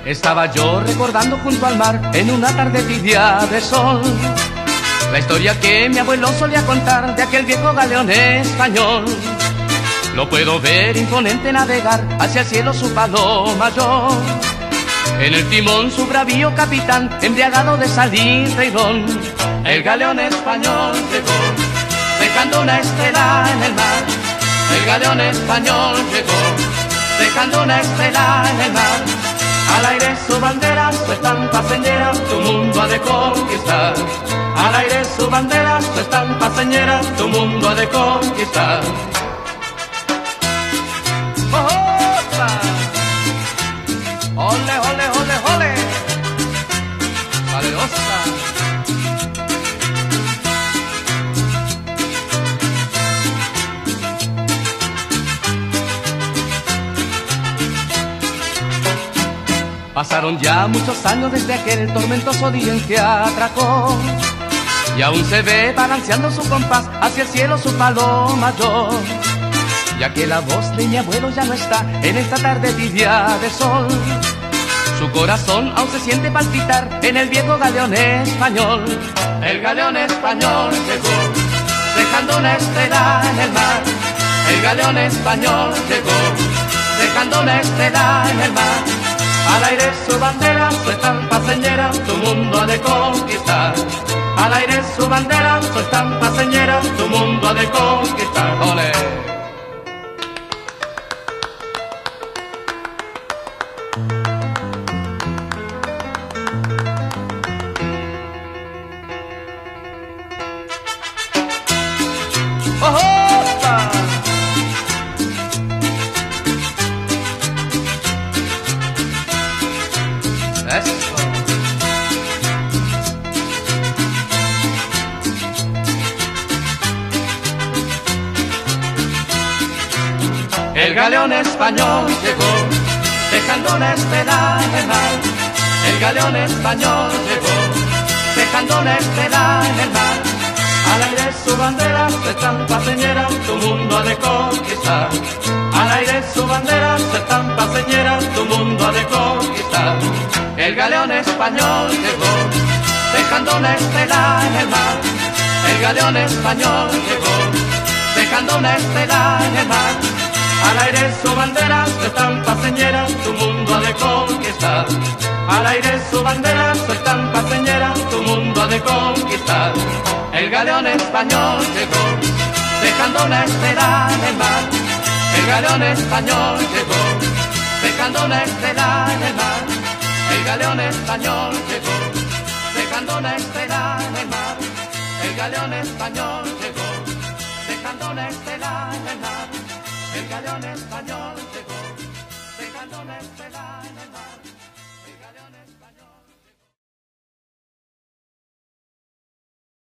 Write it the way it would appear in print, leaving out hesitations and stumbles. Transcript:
Estaba yo recordando junto al mar en una tarde tibia de sol la historia que mi abuelo solía contar de aquel viejo galeón español. Lo puedo ver imponente navegar hacia el cielo su palo mayor. En el timón su bravío capitán, embriagado de salitre y ron. El galeón español llegó, dejando una estela en el mar. El galeón español llegó, dejando una estela en el mar. Al aire su bandera, su estampa señera, tu mundo ha de conquistar. Al aire su bandera, su estampa señera, tu mundo ha de conquistar. ¡Opa! ¡Ole, ole, ole, ole! ¡Valerosa! Pasaron ya muchos años desde aquel tormentoso día en que atracó, y aún se ve balanceando su compás hacia el cielo su palo mayor. Ya que la voz de mi abuelo ya no está en esta tarde tibia de sol, su corazón aún se siente palpitar en el viejo galeón español. El galeón español llegó, dejando una estela en el mar. El galeón español llegó, dejando una estela en el mar. Al aire su bandera, su estampa señera, tu mundo ha de conquistar. Al aire su bandera, su estampa señera, tu mundo ha de conquistar. ¡Ole! ¡Opa! Eso. El galeón español llegó, dejando una estela en el mar. El galeón español llegó, dejando una estela en el mar. Al aire su bandera, su estampa señera, tu mundo ha de conquistar. Al aire su bandera, su estampa señera, tu mundo ha de conquistar. El galeón español llegó, dejando una estela en el mar. El galeón español llegó, dejando una estela en el mar. Al aire su bandera, su estampa señera, tu mundo ha de conquistar. Al aire su bandera, su estampa señera, tu mundo ha de conquistar. El galeón español llegó, dejando una estela en el mar. El galeón español llegó, dejando una estela en el mar. El galeón español llegó, dejando una estela en el mar. El galeón español llegó, dejando una estela en el mar. El galeón español llegó, dejando una estela.